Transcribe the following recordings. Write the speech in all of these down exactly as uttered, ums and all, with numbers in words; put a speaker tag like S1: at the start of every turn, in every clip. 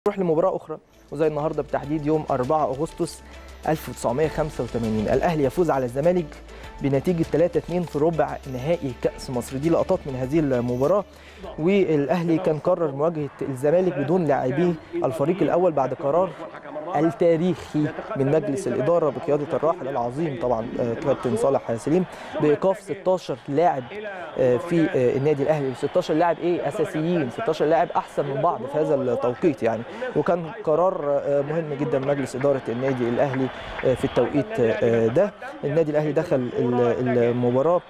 S1: نروح لمباراة أخرى وزي النهارده بالتحديد يوم أربعة أغسطس ألف وتسعمائة وخمسة وثمانين الأهلي يفوز على الزمالك بنتيجة ثلاثة اثنين في ربع نهائي كأس مصر. دي لقطات من هذه المباراة، والأهلي كان قرر مواجهة الزمالك بدون لاعبيه الفريق الأول بعد قرار التاريخي من مجلس الإدارة بقيادة الراحل العظيم طبعا كابتن صالح سليم بإيقاف ستة عشر لاعب في النادي الأهلي، ستة عشر لاعب إيه أساسيين، ستة عشر لاعب أحسن من بعض في هذا التوقيت يعني، وكان قرار مهم جدا من مجلس إدارة النادي الأهلي في التوقيت ده. النادي الأهلي دخل المباراة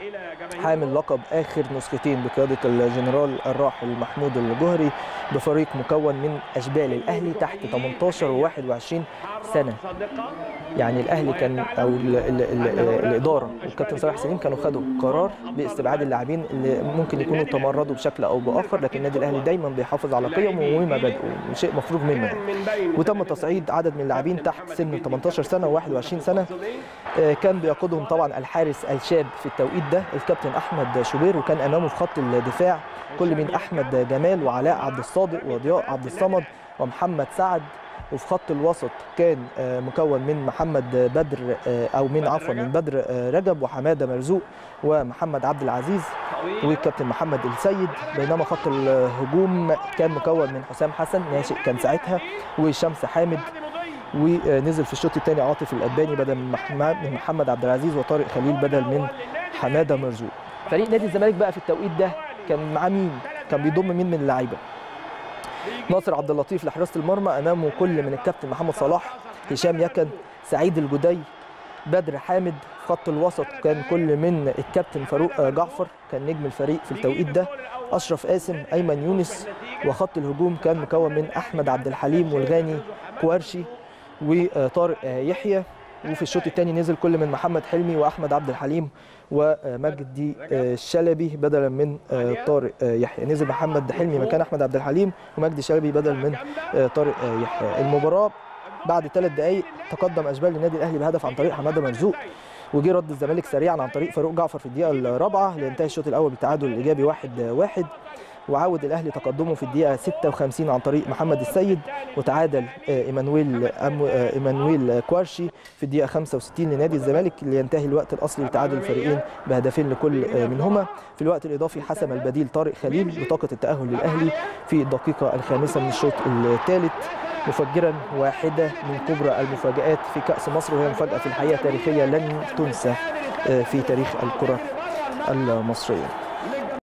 S1: حامل لقب آخر نسختين بقيادة الجنرال الراحل محمود الجوهري بفريق مكون من أشبال الأهلي تحت ثمانية عشر وواحد وعشرين سنة. يعني الأهلي كان أو ال ال ال الإدارة والكابتن صالح سليم كانوا خدوا قرار باستبعاد اللاعبين اللي ممكن يكونوا تمردوا بشكل أو بآخر، لكن النادي الأهلي دايما بيحافظ على قيمه ومبادئه، شيء مفروغ منه. وتم تصعيد عدد من اللاعبين تحت سن ثمانية عشر سنة وواحد وعشرين سنة، كان بيقودهم طبعا الحارس الشاب في التوقيت ده الكابتن أحمد شوبير، وكان أمامه في خط الدفاع كل من أحمد جمال وعلاء عبد الصادق وضياء عبد الصمد ومحمد سعد، وفي خط الوسط كان مكون من محمد بدر او من عفوا من بدر رجب وحماده مرزوق ومحمد عبد العزيز والكابتن محمد السيد، بينما خط الهجوم كان مكون من حسام حسن ناشئ كان ساعتها وشمس حامد، ونزل في الشوط الثاني عاطف الأباني بدل من محمد عبد العزيز وطارق خليل بدل من حماده مرزوق. فريق نادي الزمالك بقى في التوقيت ده كان معاه مين؟ كان بيضم مين من اللعيبه؟ ناصر عبد اللطيف لحراسه المرمى، امامه كل من الكابتن محمد صلاح، هشام يكن، سعيد الجدي، بدر حامد. خط الوسط كان كل من الكابتن فاروق جعفر كان نجم الفريق في التوقيت ده، اشرف قاسم، ايمن يونس. وخط الهجوم كان مكون من احمد عبد الحليم والغاني كوارشي وطارق يحيى. وفي الشوط الثاني نزل كل من محمد حلمي واحمد عبد الحليم ومجدي الشلبي بدلا من طارق يحيى، نزل محمد حلمي مكان احمد عبد الحليم ومجدي الشلبي بدل من طارق يحيى. المباراه بعد ثلاث دقائق تقدم اشبال النادي الاهلي بهدف عن طريق حماده مرزوق، وجي رد الزمالك سريعا عن طريق فاروق جعفر في الدقيقه الرابعه لينتهي الشوط الاول بالتعادل الايجابي واحد واحد، وعاود الاهلي تقدمه في الدقيقه ستة وخمسين عن طريق محمد السيد، وتعادل ايمانويل ايمانويل كوارشي في الدقيقه خمسة وستين لنادي الزمالك لينتهي الوقت الاصلي لتعادل الفريقين بهدفين لكل منهما. في الوقت الاضافي حسم البديل طارق خليل بطاقه التاهل للاهلي في الدقيقه الخامسه من الشوط الثالث مفجرا واحده من كبرى المفاجآت في كأس مصر، وهي مفاجاه في الحقيقه تاريخيه لن تنسى في تاريخ الكره المصريه.